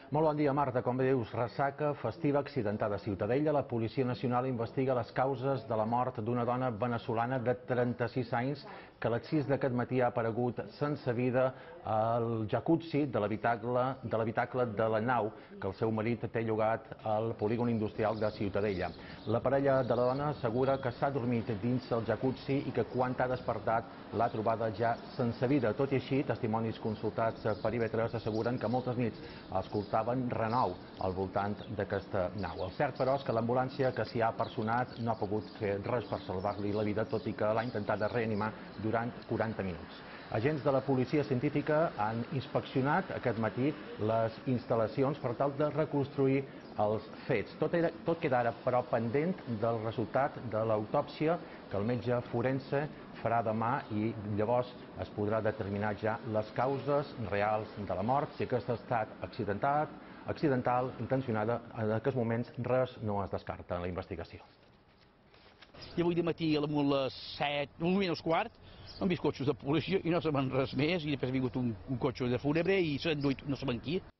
Molt bon dia, Marta. Com bé dius, ressaca festiva accidentada a Ciutadella. La Policia Nacional investiga les causes de la mort d'una dona veneçolana de 36 anys que a les 6 d'aquest matí ha aparegut sense vida al jacuzzi de l'habitacle de la nau que el seu marit té llogat al polígon industrial de Ciutadella. La parella de la dona assegura que s'ha dormit dins el jacuzzi i que quan ha despertat l'ha trobada ja sense vida. Tot i així, testimonis consultats per IB3 asseguren que moltes nits escoltaven renou al voltant d'aquesta nau. El cert, però, és que l'ambulància que s'hi ha personat no ha pogut fer res per salvar-li la vida, tot i que l'ha intentat reanimar durant 40 minuts. Agents de la policia científica han inspeccionat aquest matí les instal·lacions per tal de reconstruir els fets. Tot queda ara, però, pendent del resultat de l'autòpsia que el metge forense farà demà i llavors es podrà determinar ja les causes reals de la mort, si aquesta ha estat accidental, intencionada. En aquests moments res no es descarta en la investigació. I avui de matí a les 7, un moment als quart, han vist cotxes de policia i no saben res més, i després ha vingut un cotxe de fúnebre i s'han enduit no saben qui.